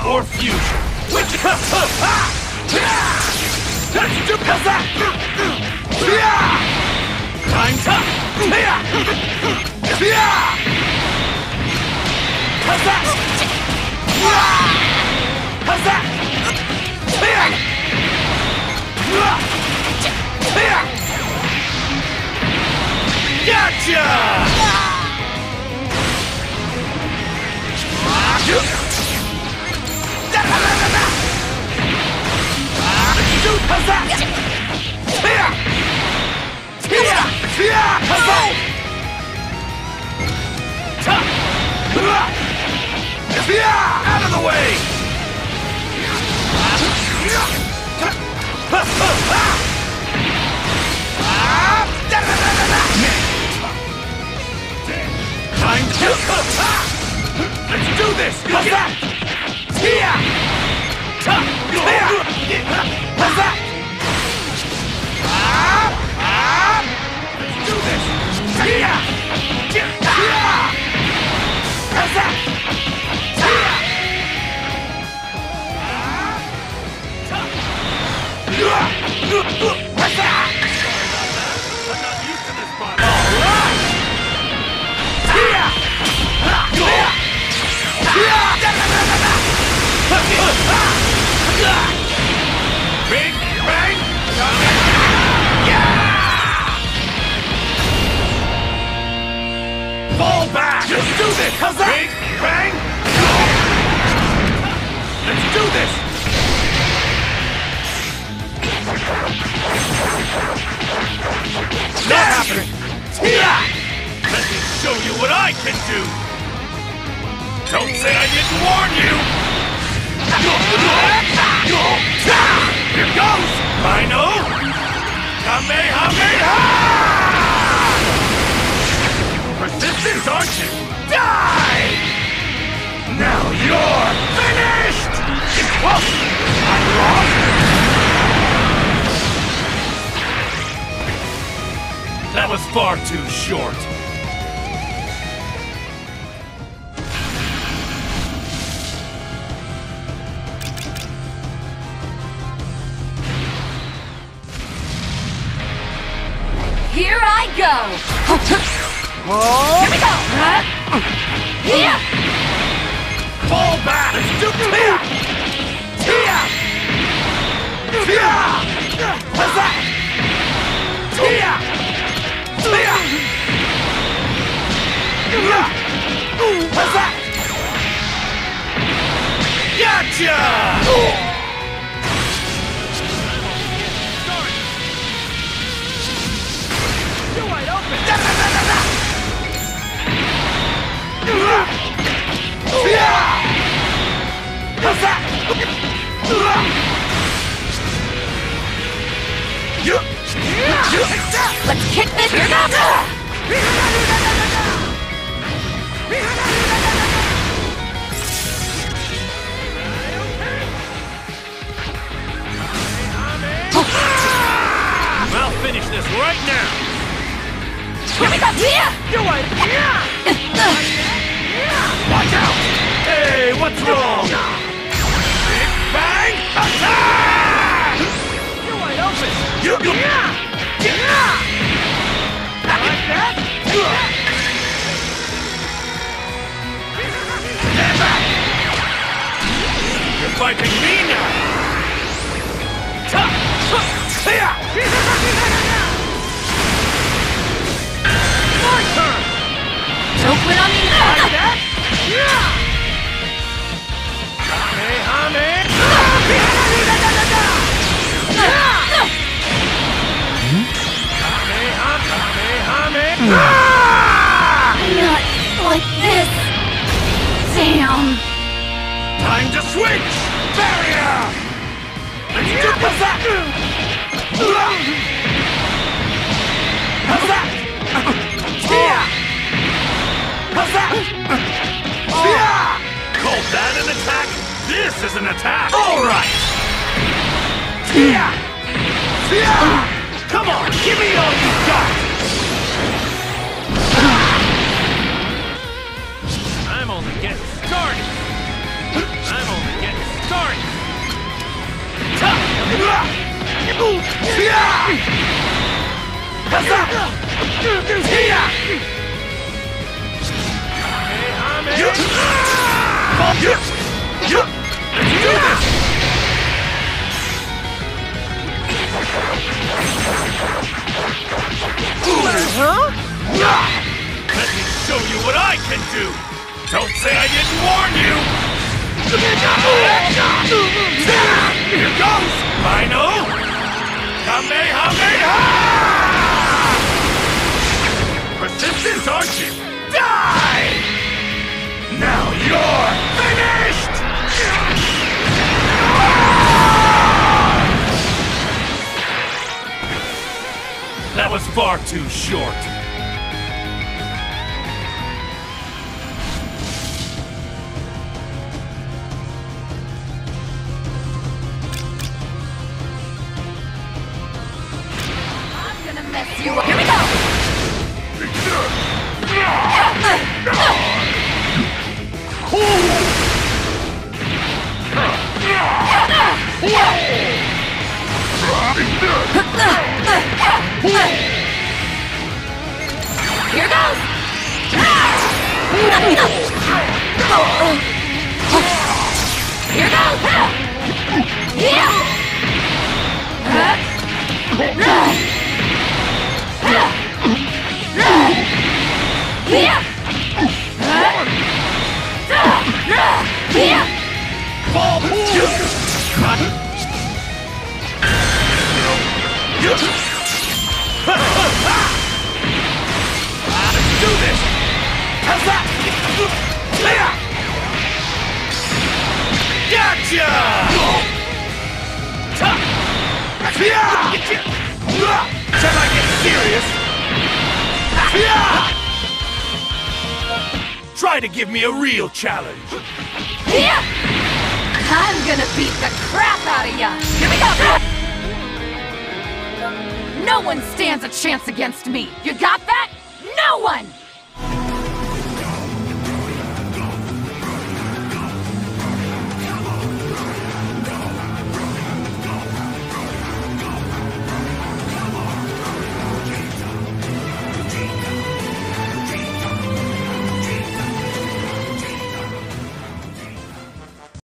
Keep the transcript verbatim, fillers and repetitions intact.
or fusion. Which let's do that. Time to how's that? How's that? Gotcha! How's that? Out of the way! Time to... Let's do this! How's that? How's that? Let's do this! How's that? I'm not used to this part. All right! Big bang! Yeah! Fall back! Let's do this! How's that? Big bang! Let's do this! Not happening! Let me show you what I can do! Don't say I didn't warn you! Here goes! Rhino! Kamehameha! Persistent, aren't you? Die! Now you're finished! Whoa! I'm lost! That was far too short. Here I go! Oh. Here we go! Here! Fall back! Let's do it! Here! Here! What's that? Here! Here! What's that? Gotcha! You're wide open! How's that? Let's kick this here now! I'll finish this right now! Here we go! Here! You're right! Watch out! Hey, what's wrong? Big bang attack! You're wide open! You go! Like that? You're fighting me now! My turn! Don't quit on me now! Like that? Kamehameha! Not like this! Damn! Time to switch! Barrier! Let's do what's that? How's that? Yeah! How's that? Yeah! Call that an attack? This is an attack! Alright! Yeah! Yeah! Come on, give me all you got! I'm only getting started! I'm only getting Let me show you what I can do! Don't say I didn't warn you! Here goes! Final! Kamehameha! Persistence, aren't you? Die! Now you're finished! That was far too short. I'm gonna mess you up. Here we go! Here goes! Here goes! Yeah! Ball! Let's do this! How's that? Gotcha! Shall I get serious? Try to give me a real challenge. I'm gonna beat the crap out of ya! Here we go! No one stands a chance against me! You got that? No one!